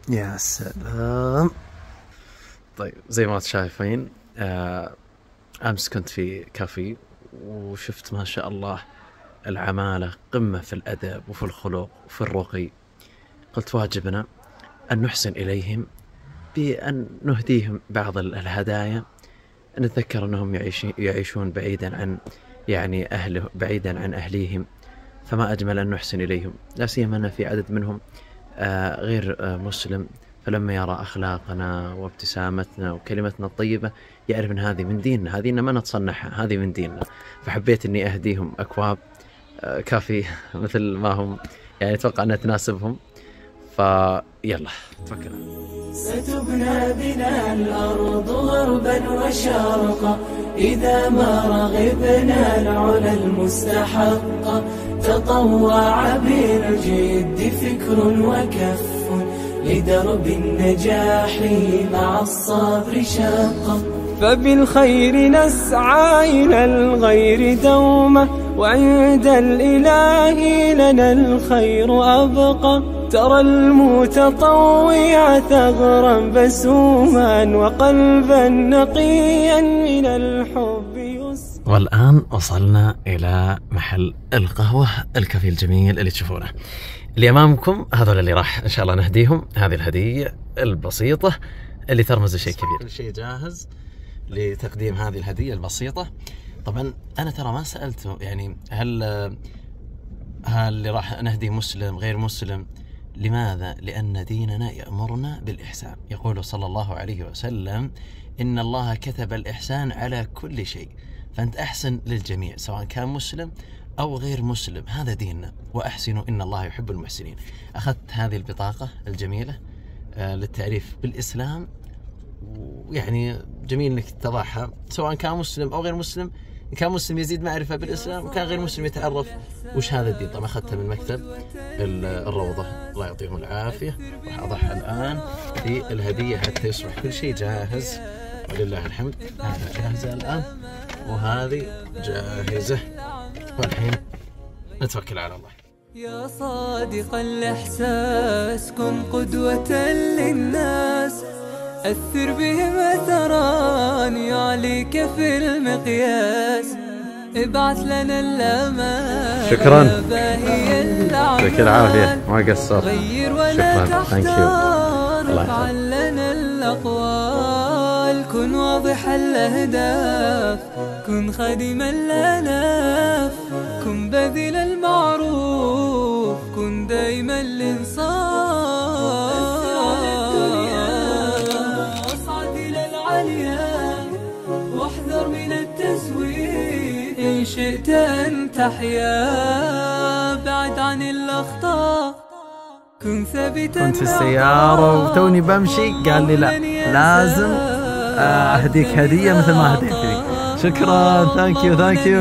يا سلام. طيب زي ما شايفين أمس كنت في كافي وشفت ما شاء الله العمالة قمة في الأدب وفي الخلق وفي الرقي. قلت واجبنا أن نحسن إليهم بأن نهديهم بعض الهدايا، نتذكر أنهم يعيشون بعيدا عن يعني أهله، بعيدا عن أهليهم، فما أجمل أن نحسن إليهم، لا سيما أن في عدد منهم غير مسلم، فلما يرى أخلاقنا وابتسامتنا وكلمتنا الطيبة يعرف أن هذه من ديننا، هذه ما نتصنعها، هذه من ديننا. فحبيت أني أهديهم أكواب كافي مثل ما هم، يعني أتوقع أنها تناسبهم. فيلا توكلنا. ستبنى بنا الأرض غربا وشرقا إذا ما رغبنا العلا المستحقة. تطوع بالجد فكر وكف لدرب النجاح مع الصبر شاقة. فبالخير نسعى إلى الغير دوما وعند الإله لنا الخير أبقى. ترى المتطوع ثغرا بسوما وقلبا نقيا من الحب يسقى. والآن وصلنا إلى محل القهوة الكافي الجميل اللي تشوفونه اللي أمامكم. هذول اللي راح إن شاء الله نهديهم هذه الهدية البسيطة اللي ترمز لشيء كبير. كل شيء جاهز لتقديم هذه الهدية البسيطة. طبعا أنا ترى ما سألته يعني هل اللي راح نهدي مسلم غير مسلم. لماذا؟ لأن ديننا يأمرنا بالإحسان. يقول صلى الله عليه وسلم إن الله كتب الإحسان على كل شيء، فأنت أحسن للجميع سواء كان مسلم أو غير مسلم، هذا ديننا. وأحسنوا إن الله يحب المحسنين. أخذت هذه البطاقة الجميلة للتعريف بالإسلام، ويعني جميل إنك تضعها سواء كان مسلم أو غير مسلم. إن كان مسلم يزيد معرفة بالإسلام، وكان غير مسلم يتعرف وش هذا الدين. طبعا أخذتها من مكتب الروضة، الله يعطيهم العافية. راح أضعها الآن في الهدية حتى يصبح كل شيء جاهز ولله الحمد. هذا جاهزة الآن وهذه جاهزة، والحين نتوكل على الله. يا صادق الإحساس كن قدوة للناس، أثر بهم أثرا يعليك في المقياس. ابعث لنا الأمان. شكرا، يعطيك العافية، ما قصرت. غير ولا تحتار، افعل لنا الأقوال. كن واضح الأهداف، كن خادما لنا، كن بذل المعروف، كن دائما الإنصاف. واصعد إلى العليا واحذر من التزوير، إن شئت أن تحيا بعد عن الأخطاء. كن ثابتا. كنت في السيارة وتوني بمشي قال لي لا لازم أهديك هدية مثل ما هديتني. شكرا، ثانك يو ثانك يو.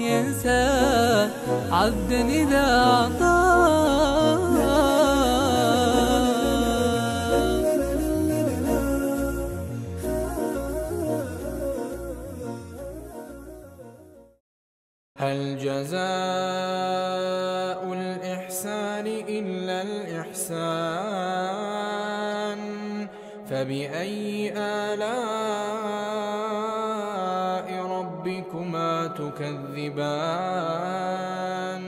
عبدا إذا أعطى. هل جزاء الإحسان إلا الإحسان؟ فبأي آلاء ربكما تكذبان؟